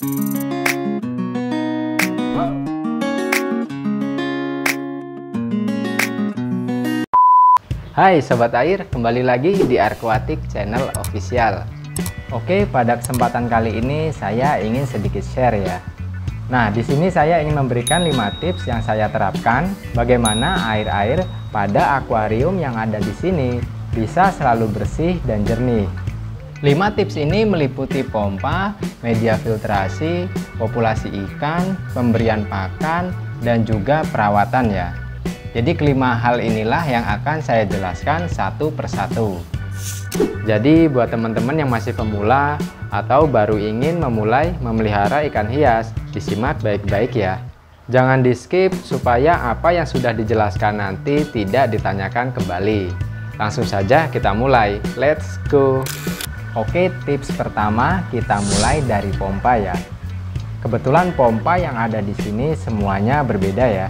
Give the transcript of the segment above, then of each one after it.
Hai Sobat Air, kembali lagi di Aquatic Channel Official. Oke, pada kesempatan kali ini saya ingin sedikit share ya. Nah, di sini saya ingin memberikan 5 tips yang saya terapkan bagaimana air-air pada akuarium yang ada di sini bisa selalu bersih dan jernih. 5 tips ini meliputi pompa, media filtrasi, populasi ikan, pemberian pakan, dan juga perawatan ya. Jadi kelima hal inilah yang akan saya jelaskan satu persatu. Jadi buat teman-teman yang masih pemula atau baru ingin memulai memelihara ikan hias, disimak baik-baik ya. Jangan di skip supaya apa yang sudah dijelaskan nanti tidak ditanyakan kembali. Langsung saja kita mulai, let's go. Oke, tips pertama kita mulai dari pompa ya. Kebetulan pompa yang ada di sini semuanya berbeda ya.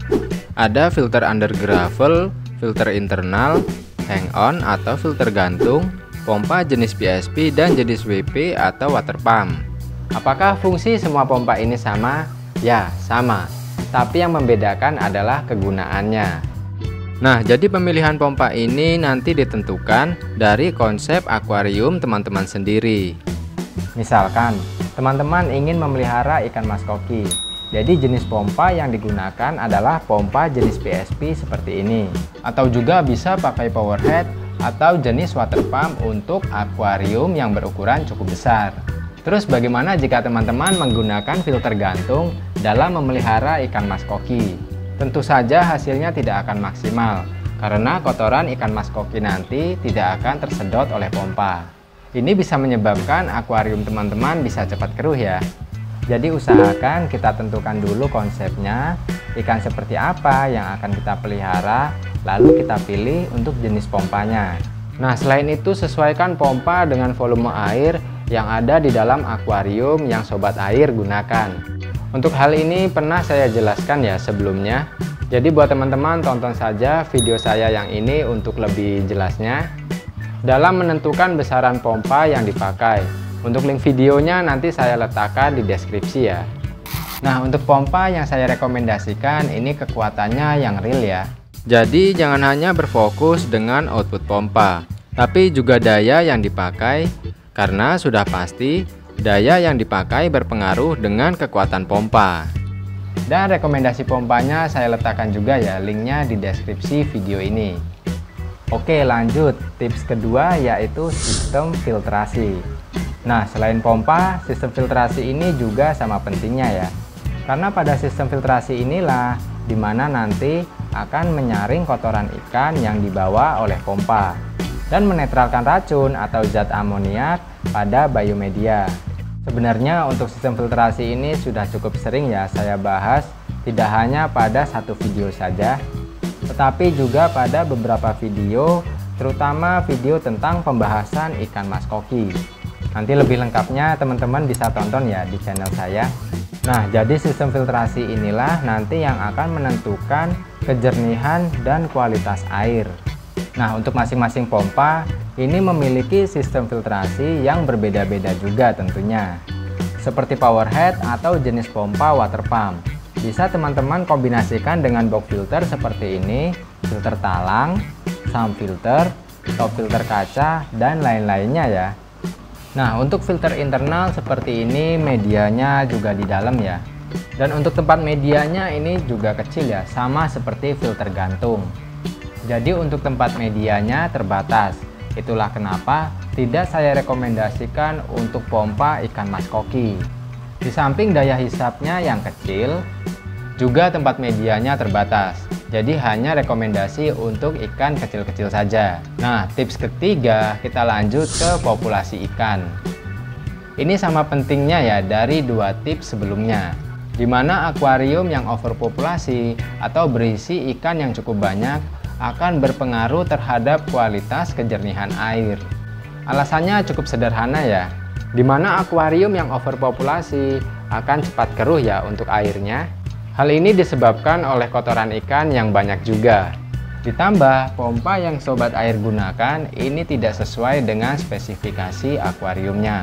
Ada filter under gravel, filter internal, hang on atau filter gantung, pompa jenis PSP dan jenis WP atau water pump. Apakah fungsi semua pompa ini sama? Ya, sama. Tapi yang membedakan adalah kegunaannya. Nah, jadi pemilihan pompa ini nanti ditentukan dari konsep akuarium teman-teman sendiri. Misalkan, teman-teman ingin memelihara ikan mas koki. Jadi jenis pompa yang digunakan adalah pompa jenis PSP seperti ini. Atau juga bisa pakai power head atau jenis water pump untuk akuarium yang berukuran cukup besar. Terus bagaimana jika teman-teman menggunakan filter gantung dalam memelihara ikan mas koki? Tentu saja hasilnya tidak akan maksimal, karena kotoran ikan mas koki nanti tidak akan tersedot oleh pompa. Ini bisa menyebabkan akuarium teman-teman bisa cepat keruh ya. Jadi usahakan kita tentukan dulu konsepnya, ikan seperti apa yang akan kita pelihara, lalu kita pilih untuk jenis pompanya. Nah, selain itu sesuaikan pompa dengan volume air yang ada di dalam akuarium yang sobat air gunakan. Untuk hal ini pernah saya jelaskan ya sebelumnya. Jadi buat teman-teman tonton saja video saya yang ini untuk lebih jelasnya. Dalam menentukan besaran pompa yang dipakai. Untuk link videonya nanti saya letakkan di deskripsi ya. Nah, untuk pompa yang saya rekomendasikan ini kekuatannya yang real ya. Jadi jangan hanya berfokus dengan output pompa, tapi juga daya yang dipakai, karena sudah pasti daya yang dipakai berpengaruh dengan kekuatan pompa. Dan rekomendasi pompanya saya letakkan juga ya linknya di deskripsi video ini. Oke, lanjut. Tips kedua yaitu sistem filtrasi. Nah, selain pompa, sistem filtrasi ini juga sama pentingnya ya. Karena pada sistem filtrasi inilah dimana nanti akan menyaring kotoran ikan yang dibawa oleh pompa dan menetralkan racun atau zat amoniak pada biomedia. Sebenarnya untuk sistem filtrasi ini sudah cukup sering ya saya bahas, tidak hanya pada satu video saja, tetapi juga pada beberapa video, terutama video tentang pembahasan ikan mas koki. Nanti lebih lengkapnya teman-teman bisa tonton ya di channel saya. Nah, jadi sistem filtrasi inilah nanti yang akan menentukan kejernihan dan kualitas air. Nah, untuk masing-masing pompa ini memiliki sistem filtrasi yang berbeda-beda juga tentunya. Seperti power head atau jenis pompa water pump. Bisa teman-teman kombinasikan dengan box filter seperti ini, filter talang, sump filter, top filter kaca, dan lain-lainnya ya. Nah, untuk filter internal seperti ini medianya juga di dalam ya. Dan untuk tempat medianya ini juga kecil ya, sama seperti filter gantung. Jadi untuk tempat medianya terbatas. Itulah kenapa tidak saya rekomendasikan untuk pompa ikan mas koki. Di samping daya hisapnya yang kecil, juga tempat medianya terbatas. Jadi hanya rekomendasi untuk ikan kecil-kecil saja. Nah, tips ketiga kita lanjut ke populasi ikan. Ini sama pentingnya ya dari 2 tips sebelumnya. Dimana akuarium yang overpopulasi atau berisi ikan yang cukup banyak akan berpengaruh terhadap kualitas kejernihan air. Alasannya cukup sederhana ya. Dimana akuarium yang overpopulasi akan cepat keruh ya untuk airnya. Hal ini disebabkan oleh kotoran ikan yang banyak juga. Ditambah pompa yang sobat air gunakan ini tidak sesuai dengan spesifikasi akuariumnya.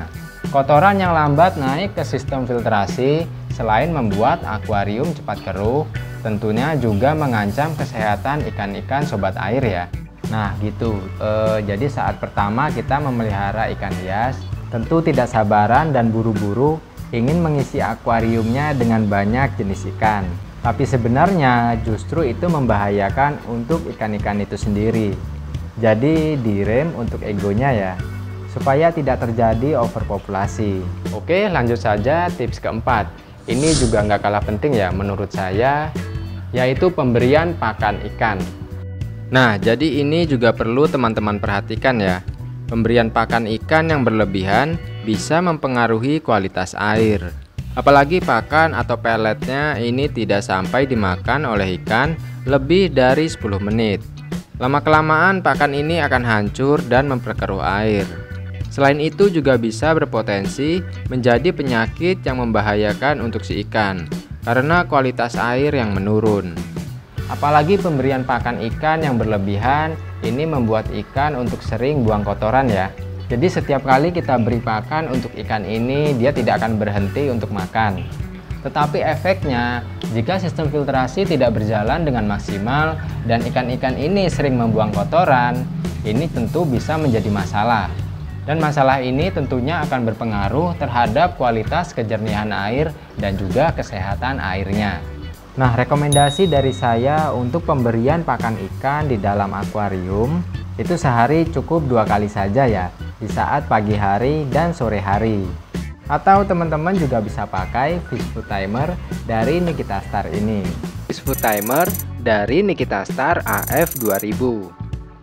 Kotoran yang lambat naik ke sistem filtrasi selain membuat akuarium cepat keruh, tentunya juga mengancam kesehatan ikan-ikan sobat air ya. Nah gitu, jadi saat pertama kita memelihara ikan hias, tentu tidak sabaran dan buru-buru ingin mengisi akuariumnya dengan banyak jenis ikan. Tapi sebenarnya justru itu membahayakan untuk ikan-ikan itu sendiri. Jadi direm untuk egonya ya, supaya tidak terjadi overpopulasi. Oke, lanjut saja tips keempat. Ini juga nggak kalah penting ya menurut saya, yaitu pemberian pakan ikan. Nah, jadi ini juga perlu teman-teman perhatikan ya. Pemberian pakan ikan yang berlebihan bisa mempengaruhi kualitas air. Apalagi pakan atau peletnya ini tidak sampai dimakan oleh ikan lebih dari 10 menit. Lama-kelamaan pakan ini akan hancur dan memperkeruh air. Selain itu juga bisa berpotensi menjadi penyakit yang membahayakan untuk si ikan karena kualitas air yang menurun. Apalagi pemberian pakan ikan yang berlebihan ini membuat ikan untuk sering buang kotoran ya. Jadi setiap kali kita beri pakan untuk ikan ini, dia tidak akan berhenti untuk makan. Tetapi efeknya, jika sistem filtrasi tidak berjalan dengan maksimal dan ikan-ikan ini sering membuang kotoran, ini tentu bisa menjadi masalah. Dan masalah ini tentunya akan berpengaruh terhadap kualitas kejernihan air dan juga kesehatan airnya. Nah, rekomendasi dari saya untuk pemberian pakan ikan di dalam akuarium itu sehari cukup 2 kali saja ya, di saat pagi hari dan sore hari. Atau teman-teman juga bisa pakai fish food timer dari Nikita Star ini. Fish food timer dari Nikita Star AF2000.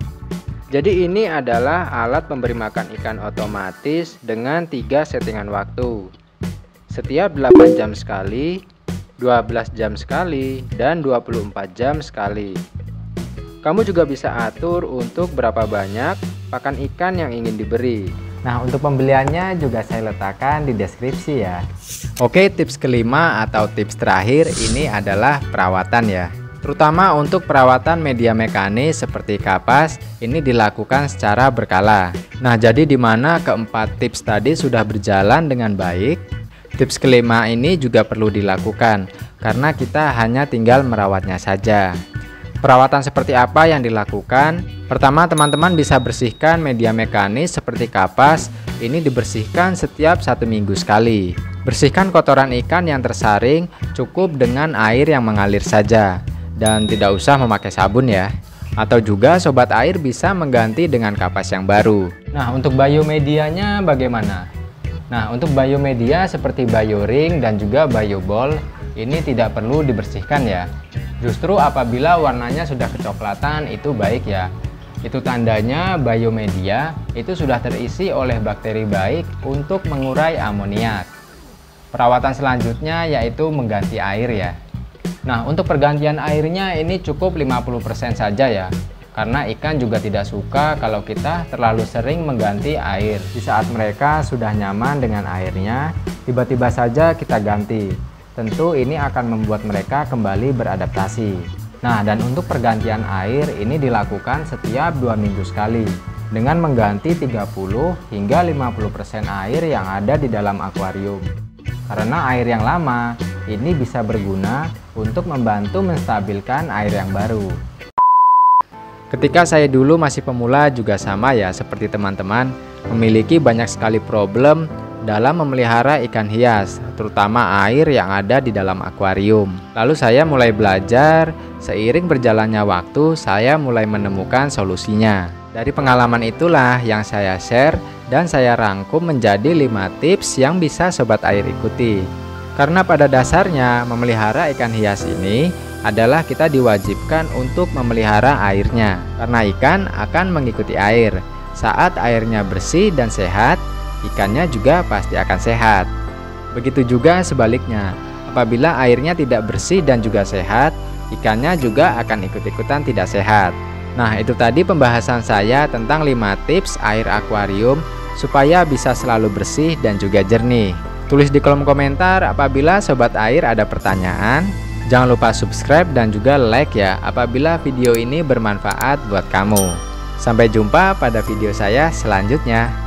Jadi ini adalah alat pemberi makan ikan otomatis dengan 3 settingan waktu. Setiap 8 jam sekali, 12 jam sekali, dan 24 jam sekali. Kamu juga bisa atur untuk berapa banyak pakan ikan yang ingin diberi. Nah, untuk pembeliannya juga saya letakkan di deskripsi ya. Oke, tips kelima atau tips terakhir ini adalah perawatan ya. Terutama untuk perawatan media mekanis seperti kapas, ini dilakukan secara berkala. Nah, jadi di mana keempat tips tadi sudah berjalan dengan baik, tips kelima ini juga perlu dilakukan, karena kita hanya tinggal merawatnya saja. Perawatan seperti apa yang dilakukan? Pertama, teman-teman bisa bersihkan media mekanis seperti kapas, ini dibersihkan setiap 1 minggu sekali. Bersihkan kotoran ikan yang tersaring cukup dengan air yang mengalir saja. Dan tidak usah memakai sabun ya. Atau juga sobat air bisa mengganti dengan kapas yang baru. Nah, untuk biomedianya bagaimana? Nah, untuk biomedia seperti bioring dan juga bioball ini tidak perlu dibersihkan ya. Justru apabila warnanya sudah kecoklatan itu baik ya. Itu tandanya biomedia itu sudah terisi oleh bakteri baik untuk mengurai amoniak. Perawatan selanjutnya yaitu mengganti air ya. Nah, untuk pergantian airnya ini cukup 50% saja ya. Karena ikan juga tidak suka kalau kita terlalu sering mengganti air. Di saat mereka sudah nyaman dengan airnya, tiba-tiba saja kita ganti. Tentu ini akan membuat mereka kembali beradaptasi. Nah, dan untuk pergantian air ini dilakukan setiap 2 minggu sekali. Dengan mengganti 30 hingga 50% air yang ada di dalam akuarium. Karena air yang lama ini bisa berguna untuk membantu menstabilkan air yang baru. Ketika saya dulu masih pemula juga sama ya seperti teman-teman, memiliki banyak sekali problem dalam memelihara ikan hias, terutama air yang ada di dalam akuarium. Lalu saya mulai belajar, seiring berjalannya waktu saya mulai menemukan solusinya. Dari pengalaman itulah yang saya share dan saya rangkum menjadi 5 tips yang bisa sobat air ikuti. Karena pada dasarnya memelihara ikan hias ini adalah kita diwajibkan untuk memelihara airnya. Karena ikan akan mengikuti air. Saat airnya bersih dan sehat, ikannya juga pasti akan sehat. Begitu juga sebaliknya, apabila airnya tidak bersih dan juga sehat, ikannya juga akan ikut-ikutan tidak sehat. Nah, itu tadi pembahasan saya tentang 5 tips air akuarium supaya bisa selalu bersih dan juga jernih. Tulis di kolom komentar apabila sobat air ada pertanyaan. Jangan lupa subscribe dan juga like ya apabila video ini bermanfaat buat kamu. Sampai jumpa pada video saya selanjutnya.